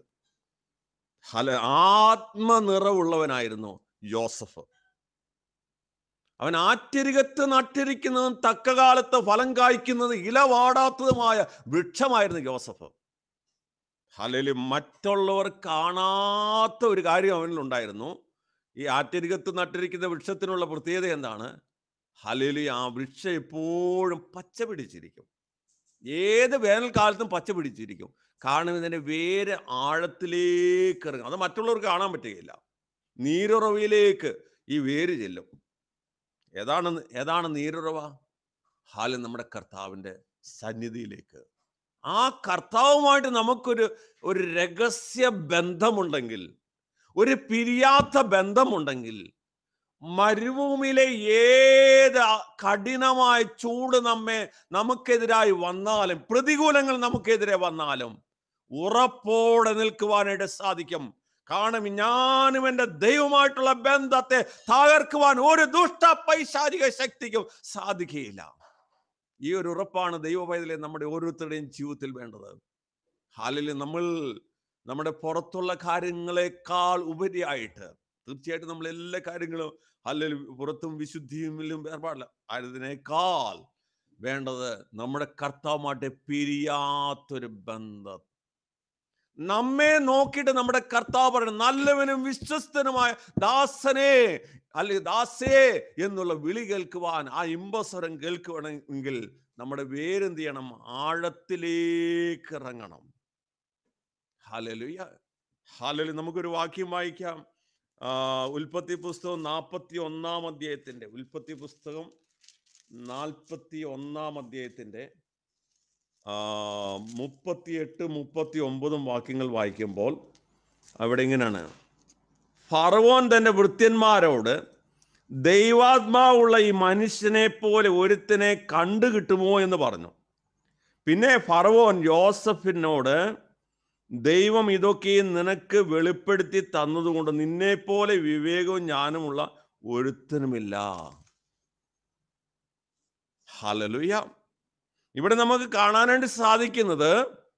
ആത്മനിറവുള്ളവനായിരുന്നു യോസഫ്. അവൻ ആറ്റരികത്ത് നട്ടിരിക്കുന്നതും തക്കകാലത്ത് ഫലം കായ്ക്കുന്നതും ഇലവാടാത്തതുമായ വൃക്ഷമായിരുന്നു യോസഫ്. മറ്റുള്ളവർ കാണാത്ത ഒരു കാര്യം അവനിലുണ്ടായിരുന്നു. ഈ ആറ്റരികത്ത് നട്ടിരിക്കുന്ന വൃക്ഷത്തിനുള്ള പ്രത്യേകത എന്താണ്? ആ വൃക്ഷം എപ്പോഴും പച്ച പിടിച്ചിരിക്കും. ഏത് വേനൽക്കാലത്തും പച്ച പിടിച്ചിരിക്കും. കാരണം ഇതിൻ്റെ വേര് ആഴത്തിലേക്ക് ഇറങ്ങും. അത് മറ്റുള്ളവർക്ക് കാണാൻ പറ്റുകയില്ല. നീരുറവയിലേക്ക് ഈ വേര് ചെല്ലും. ഏതാണ് നീരുറവ? നമ്മുടെ കർത്താവിൻ്റെ സന്നിധിയിലേക്ക്. ആ കർത്താവുമായിട്ട് നമുക്കൊരു രഹസ്യ ബന്ധമുണ്ടെങ്കിൽ, ഒരു പിരിയാത്ത ബന്ധമുണ്ടെങ്കിൽ, മരുഭൂമിയിലെ ഏത് കഠിനമായ ചൂട് നമുക്കെതിരായി വന്നാലും, പ്രതികൂലങ്ങൾ നമുക്കെതിരെ വന്നാലും ഉറപ്പോടെ നിൽക്കുവാനായിട്ട് സാധിക്കും. കാരണം ഞാനും എൻ്റെ ദൈവമായിട്ടുള്ള ബന്ധത്തെ തകർക്കുവാൻ ഒരു ദുഷ്ട പൈശാചിക ശക്തിക്കും സാധിക്കുകയില്ല. ഈ ഒരു ഉറപ്പാണ് ദൈവ പൈതലെ നമ്മുടെ ഓരോരുത്തരുടെയും ജീവിതത്തിൽ വേണ്ടത്. നമ്മൾ നമ്മുടെ പുറത്തുള്ള കാര്യങ്ങളെക്കാൾ ഉപരിയായിട്ട്, തീർച്ചയായിട്ടും നമ്മൾ എല്ലാ കാര്യങ്ങളും പുറത്തും വിശുദ്ധിയിലും വേർപാടില്ല, അതിനേക്കാൾ വേണ്ടത് നമ്മുടെ കർത്താവുമായിട്ട് പിരിയാത്തൊരു ബന്ധം. നമ്മെ നോക്കിയിട്ട് നമ്മുടെ കർത്താവ് പറയുന്നത്, നല്ലവനും വിശ്വസ്തനുമായ ദാസനെ ദാസേ എന്നുള്ള വിളി കേൾക്കുവാൻ, ആ ഇമ്പസ്വരം കേൾക്കുവാണെങ്കിൽ നമ്മുടെ വേരെന്ത് ചെയ്യണം? ആഴത്തിലേക്ക് ഇറങ്ങണം. ഹല്ലേലൂയ. നമുക്കൊരു വാക്യം വായിക്കാം. ഉൽപ്പത്തി പുസ്തകം 41-ാം അധ്യായത്തിന്റെ 38-39 വാക്യങ്ങൾ വായിക്കുമ്പോൾ അവിടെ ഇങ്ങനെയാണ്: ഫറവോൻ തന്റെ ഭൃത്യന്മാരോട്, ദൈവാത്മാവുള്ള ഈ മനുഷ്യനെ പോലെ ഒരുത്തനെ കണ്ടു കിട്ടുമോ എന്ന് പറഞ്ഞു. പിന്നെ ഫറവോൻ യോസഫിനോട്, ദൈവം ഇതൊക്കെയും നിനക്ക് വെളിപ്പെടുത്തി തന്നതുകൊണ്ട് നിന്നെപ്പോലെ വിവേകവും ജ്ഞാനമുള്ള ഒരുത്തനുമില്ല. ഹല്ലേലൂയ. ഇവിടെ നമുക്ക് കാണാനായിട്ട് സാധിക്കുന്നത്,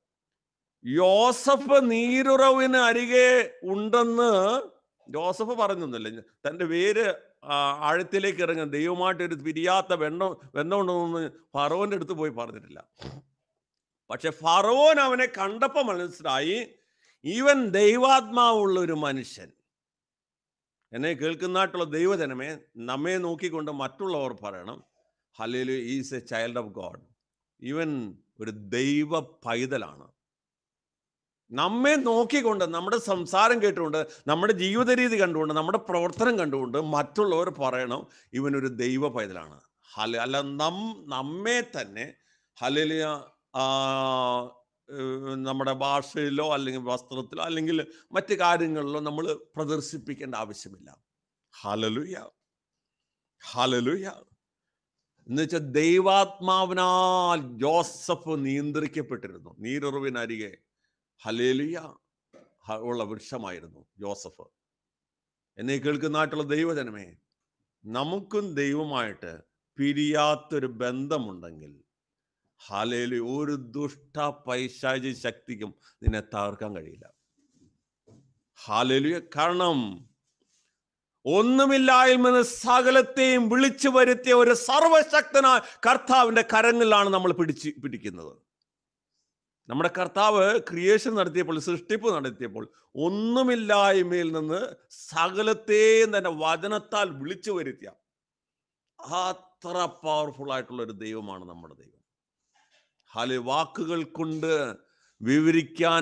യോസഫ് നീരുറവിന് അരികെ ഉണ്ടെന്ന് യോസഫ് പറഞ്ഞൊന്നുമില്ല. തൻ്റെ വേര് ആഴത്തിലേക്ക് ഇറങ്ങുന്ന ദൈവമായിട്ടൊരു പിരിയാത്ത ബന്ധമുണ്ടെന്ന് ഫറവോന്റെ അടുത്ത് പോയി പറഞ്ഞിട്ടില്ല. പക്ഷെ ഫറവോൻ അവനെ കണ്ടപ്പോൾ മനസ്സിലായി, ഇവൻ ദൈവാത്മാവുള്ള ഒരു മനുഷ്യൻ. എന്നെ കേൾക്കുന്നതായിട്ടുള്ള ദൈവജനമേ, നമ്മെ നോക്കിക്കൊണ്ട് മറ്റുള്ളവർ പറയണം, hallelujah, is a child of God. ഇവൻ ഒരു ദൈവ പൈതലാണ്. നമ്മെ നോക്കിക്കൊണ്ട്, നമ്മുടെ സംസാരം കേട്ടുകൊണ്ട്, നമ്മുടെ ജീവിത രീതി കണ്ടുകൊണ്ട്, നമ്മുടെ പ്രവർത്തനം കണ്ടുകൊണ്ട് മറ്റുള്ളവർ പറയണം, ഇവനൊരു ദൈവ പൈതലാണ്. നമ്മെ തന്നെ ഹല്ലേലൂയ നമ്മുടെ ഭാഷയിലോ അല്ലെങ്കിൽ വസ്ത്രത്തിലോ അല്ലെങ്കിൽ മറ്റു കാര്യങ്ങളിലോ നമ്മൾ പ്രദർശിപ്പിക്കേണ്ട ആവശ്യമില്ല. Hallelujah, hallelujah. എന്ന് വെച്ചാൽ ദൈവാത്മാവിനാൽ ജോസഫ് നിയന്ത്രിക്കപ്പെട്ടിരുന്നു. നീരുറവിനരികെ ഹല്ലേലൂയ ഉള്ള വൃക്ഷമായിരുന്നു ജോസഫ്. എന്നെ കേൾക്കുന്നതായിട്ടുള്ള ദൈവജനമേ, നമുക്കും ദൈവമായിട്ട് പിരിയാത്തൊരു ബന്ധമുണ്ടെങ്കിൽ ഹല്ലേലൂയ, ഒരു ദുഷ്ട പൈശാചി ശക്തിക്കും നിന്നെ തകർക്കാൻ കഴിയില്ല. ഹല്ലേലൂയ. കാരണം ഒന്നുമില്ലായ്മ സകലത്തെയും വിളിച്ചു വരുത്തിയ ഒരു സർവശക്തനായ കർത്താവിന്റെ കരങ്ങളിലാണ് നമ്മൾ പിടിക്കുന്നത്. നമ്മുടെ കർത്താവ് ക്രിയേഷൻ നടത്തിയപ്പോൾ, സൃഷ്ടിപ്പ് നടത്തിയപ്പോൾ ഒന്നുമില്ലായ്മയിൽ നിന്ന് സകലത്തെയും തന്നെ വചനത്താൽ വിളിച്ചു വരുത്തിയ അത്ര പവർഫുൾ ആയിട്ടുള്ള ഒരു ദൈവമാണ് നമ്മുടെ ദൈവം. വാക്കുകൾ കൊണ്ട് വിവരിക്കാൻ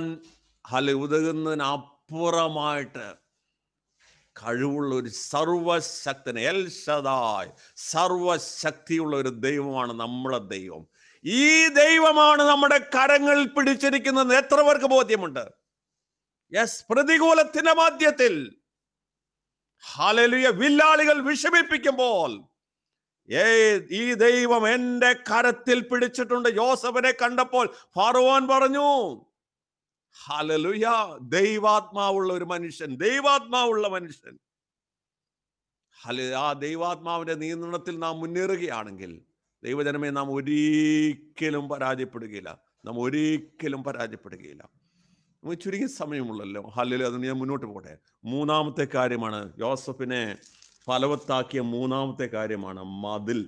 ഉതകുന്നതിനപ്പുറമായിട്ട് കഴിവുള്ള ഒരു സർവശക്തൻ, എൽ ശദായ്, സർവശക്തിയുള്ള ഒരു ദൈവമാണ് നമ്മുടെ ദൈവം. ഈ ദൈവമാണ് നമ്മുടെ കരങ്ങളിൽ പിടിച്ചിരിക്കുന്നത്. എത്ര പേർക്ക് ബോധ്യമുണ്ട്? യെസ്, പ്രതികൂലത്തിന്റെ മധ്യത്തിൽ ഹല്ലേലൂയ വില്ലാളികൾ വിഷമിപ്പിക്കുമ്പോൾ ഈ ദൈവം എന്റെ കരത്തിൽ പിടിച്ചിട്ടുണ്ട്. യോസഫിനെ കണ്ടപ്പോൾ ഫറവോൻ പറഞ്ഞു, ഹല്ലേലൂയ, ദൈവാത്മാവുള്ള ഒരു മനുഷ്യൻ, ദൈവാത്മാവുള്ള മനുഷ്യൻ. ആ ദൈവാത്മാവിന്റെ നിയന്ത്രണത്തിൽ നാം മുന്നേറുകയാണെങ്കിൽ ദൈവജനമേ, നാം ഒരിക്കലും പരാജയപ്പെടുകയില്ല. നാം ഒരിക്കലും പരാജയപ്പെടുകയില്ല. നമുക്ക് ചുരുങ്ങിയ സമയമുള്ളല്ലോ. ഹല്ലേലൂയ. അതിന് ഞാൻ മുന്നോട്ട് പോട്ടെ. മൂന്നാമത്തെ കാര്യമാണ്, യോസഫിനെ ഫലവത്താക്കിയ മൂന്നാമത്തെ കാര്യമാണ് മതിൽ.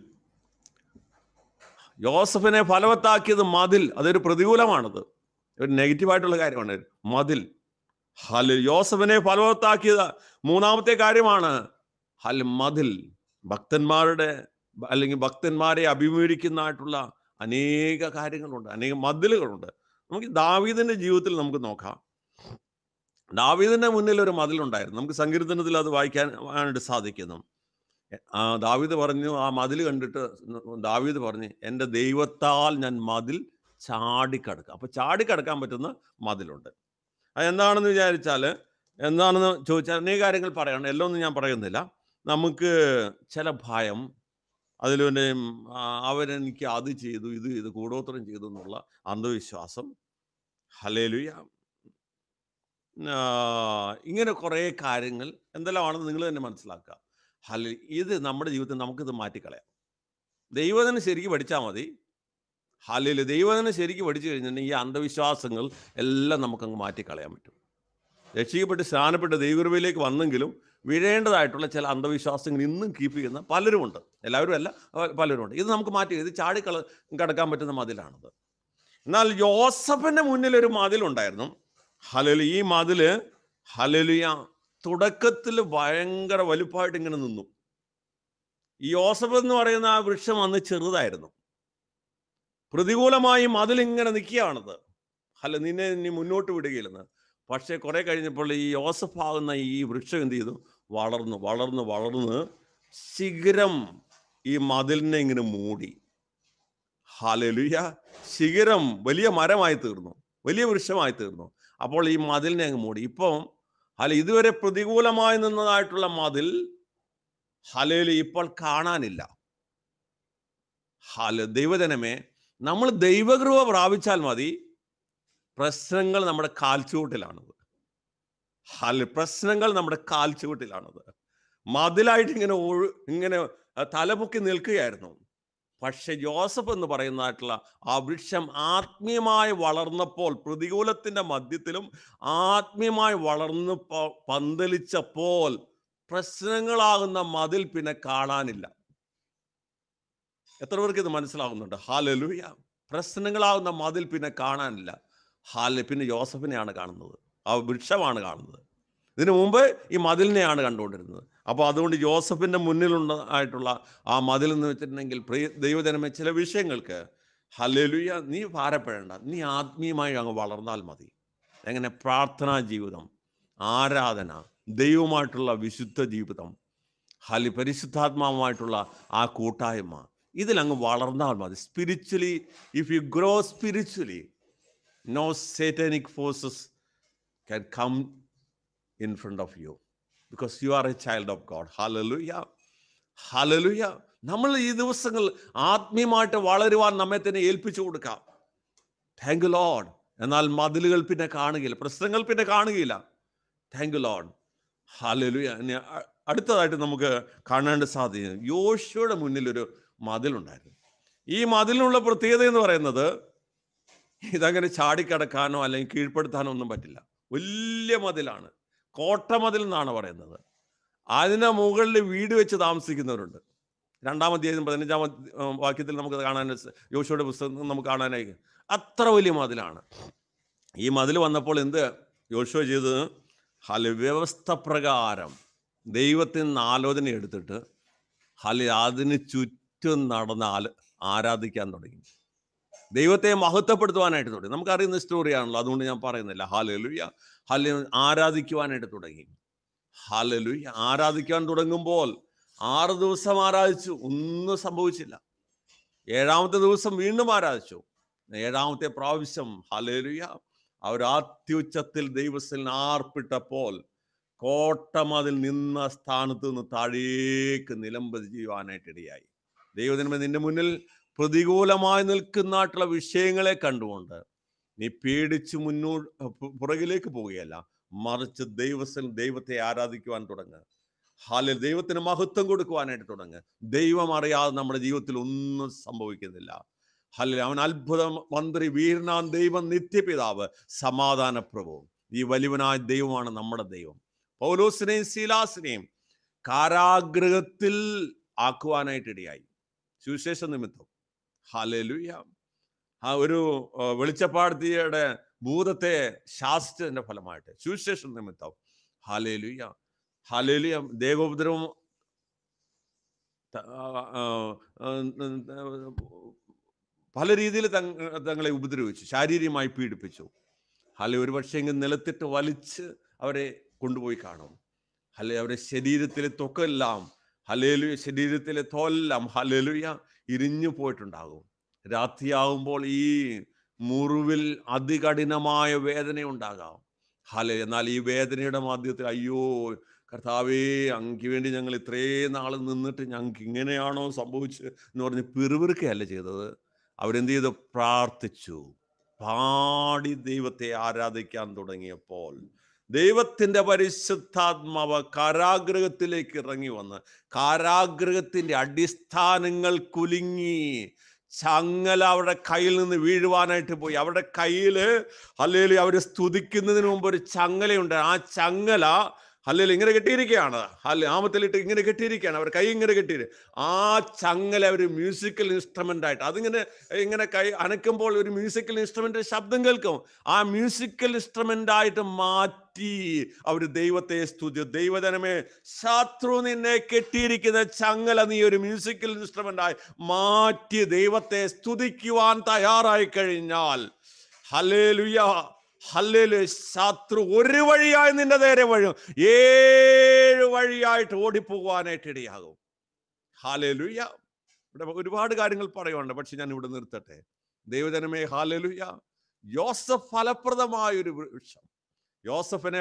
യോസഫിനെ ഫലവത്താക്കിയത് മതിൽ. അതൊരു പ്രതികൂലമാണത്, ഒരു നെഗറ്റീവായിട്ടുള്ള കാര്യമാണ് മതിൽ. യോസഫിനെ ഫലവത്താക്കിയത് മൂന്നാമത്തെ കാര്യമാണ് മതിൽ. ഭക്തന്മാരുടെ അല്ലെങ്കിൽ ഭക്തന്മാരെ അഭിമുഖീകരിക്കുന്നതായിട്ടുള്ള അനേക കാര്യങ്ങളുണ്ട്, അനേക മതിലുകളുണ്ട്. നമുക്ക് ദാവീദിന്റെ ജീവിതത്തിൽ നമുക്ക് നോക്കാം. ദാവീദിന്റെ മുന്നിൽ ഒരു മതിലുണ്ടായിരുന്നു. നമുക്ക് സങ്കീർത്തനത്തിൽ അത് വായിക്കാനായിട്ട് സാധിക്കുന്നു. ദാവീദ് പറഞ്ഞു, ആ മതിൽ കണ്ടിട്ട് ദാവീദ് പറഞ്ഞു, എൻ്റെ ദൈവത്താൽ ഞാൻ മതിൽ ചാടിക്കടക്കാം. അപ്പൊ ചാടിക്കടക്കാൻ പറ്റുന്ന മതിലുണ്ട്. അതെന്താണെന്ന് വിചാരിച്ചാൽ, എന്താണെന്ന് ചോദിച്ചാൽ അനേക കാര്യങ്ങൾ പറയണം, എല്ലാം ഒന്നും ഞാൻ പറയുന്നില്ല. നമുക്ക് ചില ഭയം, അതിലൊരു അവരെനിക്ക് അത് ചെയ്തു, ഇത് ചെയ്തു, കൂടോത്രം ചെയ്തു എന്നുള്ള അന്ധവിശ്വാസം, ഹല്ലേലൂയ, ഇങ്ങനെ കുറേ കാര്യങ്ങൾ എന്തെല്ലാമാണെന്ന് നിങ്ങൾ തന്നെ മനസ്സിലാക്കുക. ഇത് നമ്മുടെ ജീവിതത്തിൽ നമുക്കിത് മാറ്റിക്കളയാം. ദൈവത്തിനെ ശരിക്കും പഠിച്ചാൽ മതി. ഹല്ലേലൂയ. ദൈവത്തിനെ ശരിക്കും പഠിച്ചു കഴിഞ്ഞിട്ടുണ്ടെങ്കിൽ ഈ അന്ധവിശ്വാസങ്ങൾ എല്ലാം നമുക്കങ്ങ് മാറ്റിക്കളയാൻ പറ്റും. രക്ഷിക്കപ്പെട്ട് സ്നാനപ്പെട്ട് ദൈവകൃപയിലേക്ക് വന്നെങ്കിലും വീഴേണ്ടതായിട്ടുള്ള ചില അന്ധവിശ്വാസങ്ങൾ ഇന്നും കീപ്പ് ചെയ്യുന്ന പലരുമുണ്ട്. എല്ലാവരും അല്ല, പലരുമുണ്ട്. ഇത് നമുക്ക് മാറ്റി, ഇത് കടക്കാൻ പറ്റുന്ന മതിലാണത്. എന്നാൽ യോസഫിന്റെ മുന്നിൽ ഒരു മതിലുണ്ടായിരുന്നു. ഹല്ലേലൂയ. ഈ മതില് ഹല്ലേലൂയ തുടക്കത്തിൽ ഭയങ്കര വലുപ്പമായിട്ട് ഇങ്ങനെ നിന്നു. ഈ യോസഫ് എന്ന് പറയുന്ന ആ വൃക്ഷം അന്ന് ചെറുതായിരുന്നു. പ്രതികൂലമായി മതിലിങ്ങനെ നിൽക്കുകയാണത്. നിന്നെ ഇനി മുന്നോട്ട് വിടുകയില്ലെന്ന്. പക്ഷെ കുറെ കഴിഞ്ഞപ്പോൾ ഈ യോസഫ് ആകുന്ന ഈ വൃക്ഷം എന്ത് ചെയ്തു? വളർന്നു വളർന്നു വളർന്ന് ശിഖരം ഈ മതിലിനെ ഇങ്ങനെ മൂടി. ഹല്ലേലൂയ. ശിഖരം വലിയ മരമായി തീർന്നു, വലിയ വൃക്ഷമായി തീർന്നു. അപ്പോൾ ഈ മതിലിനെ അങ്ങ് മൂടി. ഇപ്പം ഇതുവരെ പ്രതികൂലമായി നിന്നതായിട്ടുള്ള മതിൽ ഹല്ലേലൂയ ഇപ്പോൾ കാണാനില്ല. ദൈവജനമേ, നമ്മൾ ദൈവകൃപ പ്രാപിച്ചാൽ മതി. പ്രശ്നങ്ങൾ നമ്മുടെ കാൽച്ചുവട്ടിലാണത്. പ്രശ്നങ്ങൾ നമ്മുടെ കാൽച്ചുവട്ടിലാണത്. മതിലായിട്ട് ഇങ്ങനെ തലമുക്കി നിൽക്കുകയായിരുന്നു. പക്ഷെ യോസഫ് എന്ന് പറയുന്നതായിട്ടുള്ള ആ വൃക്ഷം ആത്മീയമായി വളർന്നപ്പോൾ, പ്രതികൂലത്തിന്റെ മധ്യത്തിലും ആത്മീയമായി വളർന്ന് പന്തലിച്ചപ്പോൾ പ്രശ്നങ്ങളാകുന്ന മതിൽ പിന്നെ കാണാനില്ല. എത്ര പേർക്ക് ഇത് മനസ്സിലാകുന്നുണ്ട്? ഹല്ലേലൂയ. പ്രശ്നങ്ങളാകുന്ന മതിൽ പിന്നെ കാണാനില്ല. പിന്നെ യോസഫിനെയാണ് കാണുന്നത്, ആ വൃക്ഷമാണ് കാണുന്നത്. ഇതിനു മുമ്പ് ഈ മതിലിനെയാണ് കണ്ടുകൊണ്ടിരുന്നത്. അപ്പോൾ അതുകൊണ്ട് യോസഫിൻ്റെ മുന്നിലുണ്ടായിട്ടുള്ള ആ മതിൽ എന്ന് വെച്ചിട്ടുണ്ടെങ്കിൽ, ദൈവജനമേ, ചില വിഷയങ്ങൾക്ക് ഹല്ലേലൂയ നീ ഭാരപ്പെടേണ്ട. നീ ആത്മീയമായി അങ്ങ് വളർന്നാൽ മതി. എങ്ങനെ? പ്രാർത്ഥനാ ജീവിതം, ആരാധന, ദൈവമായിട്ടുള്ള വിശുദ്ധ ജീവിതം, പരിശുദ്ധാത്മാവുമായിട്ടുള്ള ആ കൂട്ടായ്മ, ഇതിലങ്ങ് വളർന്നാൽ മതി. Spiritually, if you grow spiritually, No satanic forces can come in front of you because you are a child of God. Hallelujah. Hallelujah. നമ്മൾ ഈ ദിവസങ്ങൾ ആത്മീയമായിട്ട് വളരുവാൻ നമ്മെ തന്നെ ഏൽപ്പിച്ചു കൊടുക്കാം. Thank you Lord. എന്നാൽ മതിലുകൾ പിന്നെ കാണുകയില്ല, പ്രശ്നങ്ങൾ പിന്നെ കാണുകയില്ല. Thank you Lord. ഹല്ലേലൂയ. അടുത്തതായിട്ട് നമുക്ക് കാണേണ്ട സാധ്യത, യോശുവയുടെ മുന്നിലൊരു മതിലുണ്ടായിരുന്നു. ഈ മതിലിനുള്ള പ്രത്യേകത എന്ന് പറയുന്നത്, ഇതങ്ങനെ ചാടിക്കടക്കാനോ അല്ലെങ്കിൽ കീഴ്പ്പെടുത്താനോ ഒന്നും പറ്റില്ല. വലിയ മതിലാണ്, കോട്ടമതിൽ എന്നാണ് പറയുന്നത്. അതിന് മുകളിൽ വീട് വെച്ച് താമസിക്കുന്നവരുണ്ട്. 2-ാം അധ്യായം 15-ാം വാക്യത്തിൽ നമുക്ക് കാണാൻ, യോശുവയുടെ പുസ്തകം നമുക്ക് കാണാനായി. അത്ര വലിയ മതിലാണ്. ഈ മതിൽ വന്നപ്പോൾ എന്ത് യോശുവ ചെയ്തത്? വ്യവസ്ഥ പ്രകാരം ദൈവത്തിൽ നിന്ന് ആലോചന എടുത്തിട്ട് അതിന് ചുറ്റും നടന്ന് ആരാധിക്കാൻ തുടങ്ങി. ദൈവത്തെ മഹത്വപ്പെടുത്തുവാനായിട്ട് തുടങ്ങി. നമുക്കറിയുന്ന സ്റ്റോറിയാണല്ലോ, അതുകൊണ്ട് ഞാൻ പറയുന്നില്ല. ഹല്ലേലൂയ. ആരാധിക്കുവാനായിട്ട് തുടങ്ങി. ഹല്ലേലൂയ. ആരാധിക്കാൻ തുടങ്ങുമ്പോൾ 6 ദിവസം ആരാധിച്ചു, ഒന്നും സംഭവിച്ചില്ല. 7-ാമത്തെ ദിവസം വീണ്ടും ആരാധിച്ചു. 7-ാമത്തെ പ്രാവശ്യം ഹല്ലേലൂയ അവർ അത്യുച്ചത്തിൽ ദൈവത്തിൽ ആർപ്പിട്ടപ്പോൾ കോട്ടമതിൽ നിന്ന സ്ഥാനത്ത് നിന്ന് താഴേക്ക് നിലംപതി ചെയ്യുവാനായിട്ടിടയായി. ദൈവത്തിന്മേൽ നിന്റെ മുന്നിൽ പ്രതികൂലമായി നിൽക്കുന്നതായിട്ടുള്ള വിഷയങ്ങളെ കണ്ടുകൊണ്ട് നീ പേടിച്ച് പുറകിലേക്ക് പോവുകയല്ല, മറിച്ച് ദൈവത്തെ ആരാധിക്കുവാൻ തുടങ്ങുക. ദൈവത്തിന് മഹത്വം കൊടുക്കുവാനായിട്ട് തുടങ്ങുക. ദൈവം അറിയാതെ നമ്മുടെ ജീവിതത്തിൽ ഒന്നും സംഭവിക്കുന്നില്ല. അവൻ അത്ഭുത മന്ത്രി, വീരനാം ദൈവം, നിത്യപിതാവ്, സമാധാന പ്രഭു. ഈ വലിയവനായ ദൈവമാണ് നമ്മുടെ ദൈവം. പൗലോസിനെയും ശീലാസിനെയും കാരാഗൃഹത്തിൽ ആക്കുവാനായിട്ടിടയായി, സുവിശേഷ നിമിത്തം. ഹല്ലേലൂയ. ഒരു വെളിച്ചപ്പാടത്തിയുടെ ഭൂതത്തെ ശാസിച്ചതിന്റെ ഫലമായിട്ട്, സുവിശേഷ നിമിത്തം. ഹല്ലേലൂയ. ഹല്ലേലൂയ. ദേഹോപദ്രവം പല രീതിയിൽ തങ്ങളെ ഉപദ്രവിച്ചു, ശാരീരികമായി പീഡിപ്പിച്ചു. ഒരു പക്ഷേ നിലത്തിട്ട് വലിച്ച് അവരെ കൊണ്ടുപോയി കാണും. അവരുടെ ശരീരത്തിലെ ത്വക്കെല്ലാം, ശരീരത്തിലെ തോലെല്ലാം ഇരിഞ്ഞു പോയിട്ടുണ്ടാകും. രാത്രിയാകുമ്പോൾ ഈ മുറിവിൽ അതികഠിനമായ വേദന ഉണ്ടാകാം. എന്നാൽ ഈ വേദനയുടെ മധ്യത്തിൽ, അയ്യോ കർത്താവേ, അങ്ങക്ക് വേണ്ടി ഞങ്ങൾ ഇത്രയും നാൾ നിന്നിട്ട് ഞങ്ങൾക്ക് ഇങ്ങനെയാണോ സംഭവിച്ചത് എന്ന് പറഞ്ഞ് പിറുപിറുക്കുകയല്ല ചെയ്തത്. അവരെന്ത് ചെയ്തു? പ്രാർത്ഥിച്ചു, പാടി ദൈവത്തെ ആരാധിക്കാൻ തുടങ്ങിയപ്പോൾ ദൈവത്തിൻ്റെ പരിശുദ്ധാത്മാവ് കാരാഗൃഹത്തിലേക്ക് ഇറങ്ങി വന്ന് കാരാഗൃഹത്തിൻ്റെ അടിസ്ഥാനങ്ങൾ കുലുങ്ങി, ചങ്ങല അവരുടെ കയ്യിൽ നിന്ന് വീഴുവാനായിട്ട് പോയി. അവരുടെ കയ്യിൽ ഹല്ലേലൂയ അവർ സ്തുതിക്കുന്നതിന് മുമ്പ് ഒരു ചങ്ങലയുണ്ട്. ആ ചങ്ങല ഇങ്ങനെ കെട്ടിയിരിക്കുകയാണ്. ആമത്തിലിട്ട് ഇങ്ങനെ കെട്ടിയിരിക്കുകയാണ്. അവർ കൈ ഇങ്ങനെ കെട്ടിയിരിക്കും. ആ ചങ്ങല ഒരു മ്യൂസിക്കൽ ഇൻസ്ട്രുമെന്റ് ആയിട്ട്, ഇങ്ങനെ കൈ അനക്കുമ്പോൾ ഒരു മ്യൂസിക്കൽ ഇൻസ്ട്രുമെന്റ് ശബ്ദം കേൾക്കും. ആ മ്യൂസിക്കൽ ഇൻസ്ട്രുമെന്റ് ആയിട്ട് മാറ്റി അവർ ദൈവത്തെ സ്തുതി. ദൈവജനമേ, ശത്രു നിന്നെ കെട്ടിയിരിക്കുന്ന ചങ്ങല നീ ഒരു മ്യൂസിക്കൽ ഇൻസ്ട്രുമെന്റ് ആയി മാറ്റി ദൈവത്തെ സ്തുതിക്കുവാൻ തയ്യാറായി കഴിഞ്ഞാൽ, ഹല്ലേലൂയ ഹല്ലേലൂയ, ശത്രു ഒരു വഴിയായി നിന്റെ നേരെ വഴും, 7 വഴിയായിട്ട് ഓടിപ്പോകുവാനായിട്ട് ഇടയാകും. ഹല്ലേലൂയ. ഇവിടെ ഒരുപാട് കാര്യങ്ങൾ പറയുന്നുണ്ട്, പക്ഷെ ഞാൻ ഇവിടെ നിർത്തട്ടെ. ദൈവജനമേ, ഹല്ലേലൂയ. യോസഫ് ഫലപ്രദമായ ഒരു വൃക്ഷം, യോസഫിനെ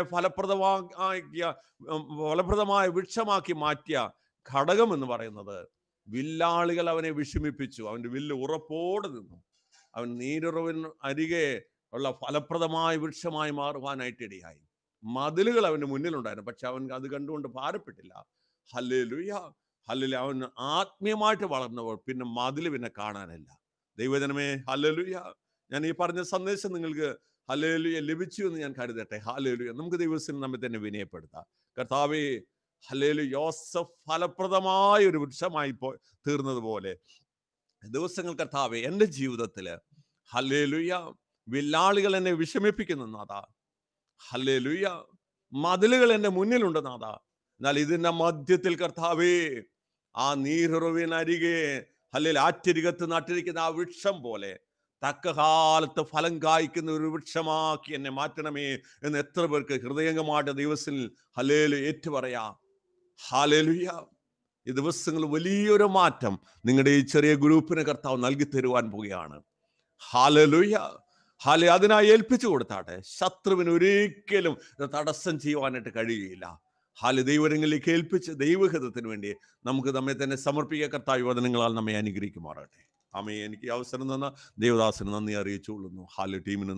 ഫലപ്രദമായ വൃക്ഷമാക്കി മാറ്റിയ ഘടകം എന്ന് പറയുന്നത്, വില്ലാളികൾ അവനെ വിഷമിപ്പിച്ചു. അവന്റെ വില്ല് ഉറപ്പോടെ നിന്നു. അവൻ നീരുറവിന് അരികെ ഉള്ള ഫലപ്രദമായ വൃക്ഷമായി മാറുവാനായിട്ടിടയായി. മതിലുകൾ അവന്റെ മുന്നിലുണ്ടായിരുന്നു, പക്ഷെ അവൻ അത് കണ്ടുകൊണ്ട് ഭാരപ്പെട്ടില്ല. Hallelujah hallelujah. അവൻ ആത്മീയമായിട്ട് വളർന്നപ്പോൾ പിന്നെ മതിൽ പിന്നെ കാണാനില്ല. ദൈവജനമേ, ഹല്ലേലൂയ. ഞാൻ ഈ പറഞ്ഞ സന്ദേശം നിങ്ങൾക്ക് ഹല്ലേലൂയ ലഭിച്ചു എന്ന് ഞാൻ കരുതട്ടെ. ഹല്ലേലൂയ. നമുക്ക് ദൈവത്തിന് നമ്മെ തന്നെ വിനയപ്പെടുത്താം. കർത്താവേ, ഹല്ലേലൂയ. യോസഫ് ഫലപ്രദമായ ഒരു വൃക്ഷമായി തീർന്നതുപോലെ ദിവസങ്ങൾ കർത്താവേ എൻ്റെ ജീവിതത്തില് ഹല്ലേലൂയ വില്ലാളികൾ എന്നെ വിഷമിപ്പിക്കുന്നു നാഥാ. ഹല്ലേലൂയ. മതിലുകൾ എൻ്റെ മുന്നിലുണ്ട് നാഥാ. എന്നാൽ ഇതിന്റെ മധ്യത്തിൽ കർത്താവേ, ആ നീരുറവിനരികെ ആറ്റരികത്ത് നട്ടിരിക്കുന്ന ആ വൃക്ഷം പോലെ തക്ക കാലത്ത് ഫലം കായ്ക്കുന്ന ഒരു വൃക്ഷമാക്കി എന്നെ മാറ്റണമേ എന്ന് എത്ര പേർക്ക് ഹൃദയംഗമായിട്ട് ദിവസത്തിൽ ഹല്ലേലൂയ ഏറ്റുപറയാം. ഹല്ലേലൂയ. ഈ ദിവസങ്ങൾ വലിയൊരു മാറ്റം നിങ്ങളുടെ ഈ ചെറിയ ഗ്രൂപ്പിന് കർത്താവ് നൽകി തരുവാൻ പോവുകയാണ്. ഹല്ലേലൂയ ഹാലെ അതിനായി ഏൽപ്പിച്ചു കൊടുത്താട്ടെ. ശത്രുവിന് ഒരിക്കലും ഇത് തടസ്സം ചെയ്യുവാനായിട്ട് കഴിയുകയില്ല. ഹാലെ ദൈവരങ്ങളിലേക്ക് ഏൽപ്പിച്ച് ദൈവഹിതത്തിന് വേണ്ടി നമുക്ക് നമ്മെ തന്നെ സമർപ്പിക്കുക. കർത്താവ് വചനങ്ങളാൽ നമ്മെ അനുഗ്രഹിക്കുമാറാകട്ടെ. ആമേൻ. എനിക്ക് ഈ അവസരം തന്ന ദേവദാസന് നന്ദി അറിയിച്ചുകൊള്ളുന്നു. ഹാലെ ടീമിന്